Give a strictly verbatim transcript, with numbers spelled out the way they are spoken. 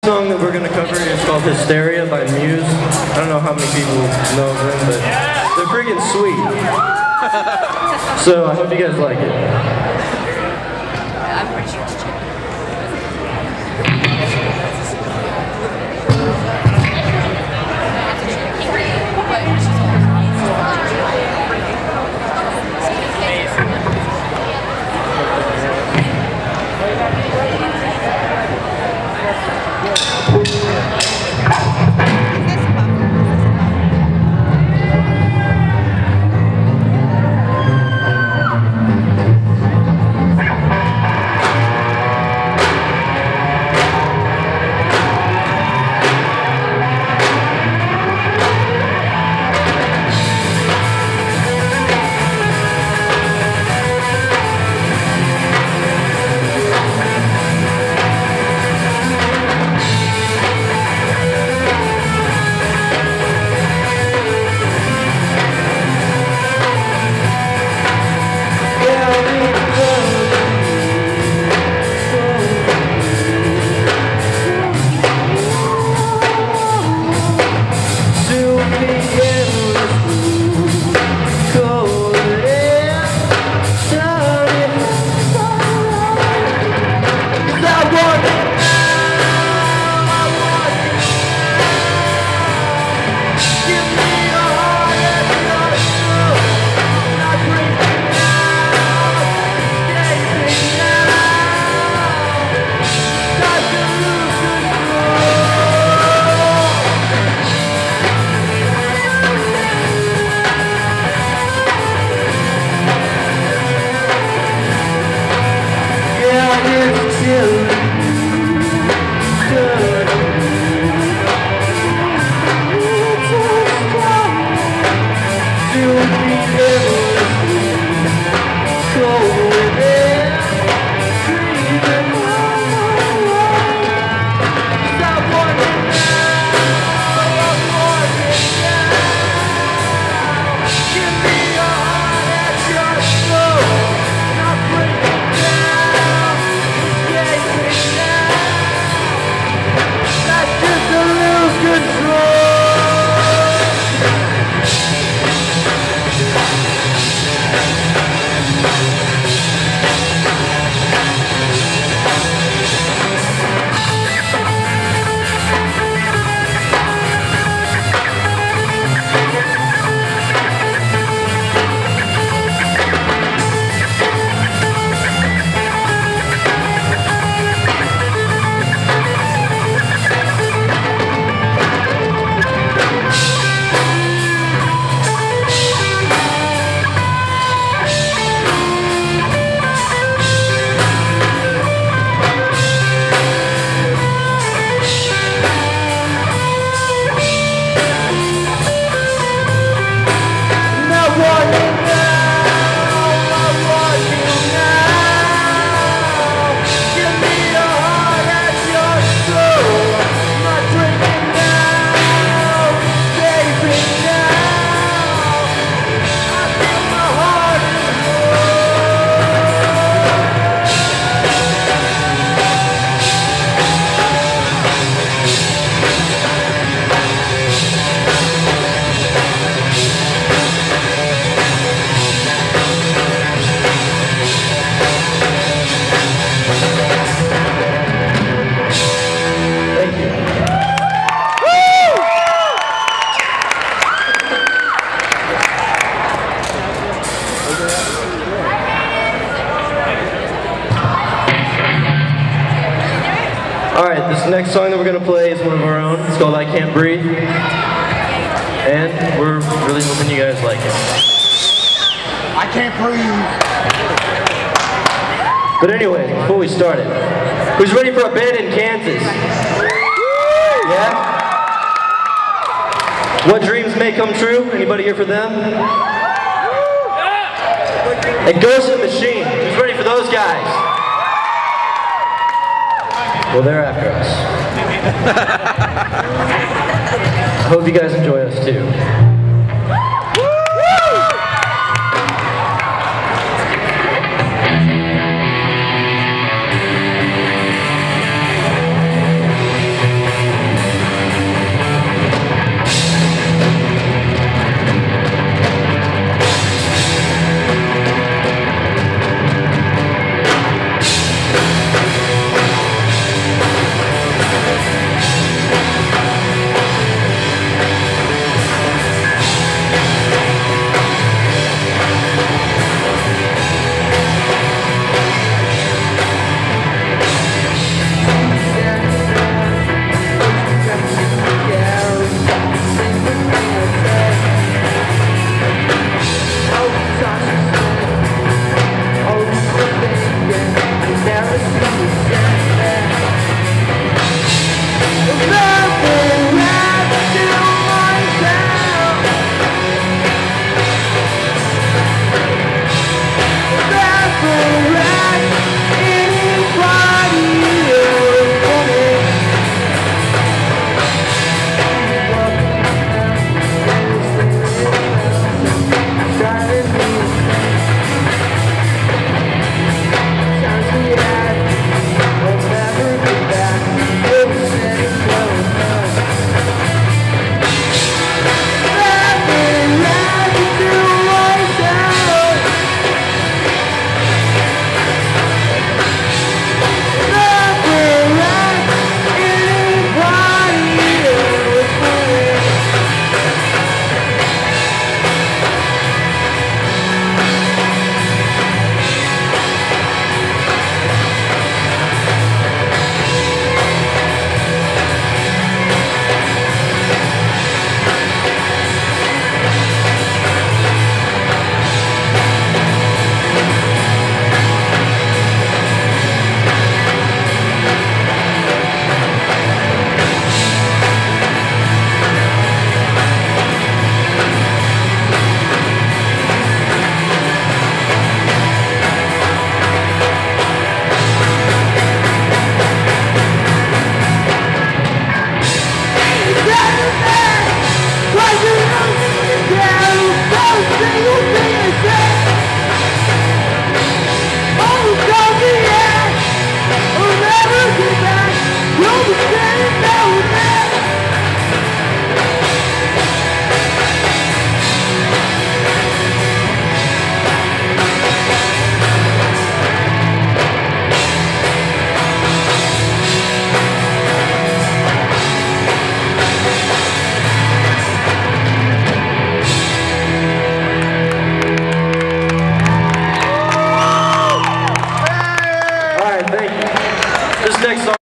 The song that we're going to cover is called Hysteria by Muse. I don't know how many people know them, but they're freaking sweet. So I hope you guys like it. I'm pretty sure it's chicken. Alright, this next song that we're going to play is one of our own. It's called I Can't Breathe. And we're really hoping you guys like it. I can't breathe. But anyway, before we start it, who's ready for a band in Kansas? Yeah? What dreams may come true? Anybody here for them? And Ghost in the Machine. Who's ready for those guys? Well, they're after us. I hope you guys enjoy us too.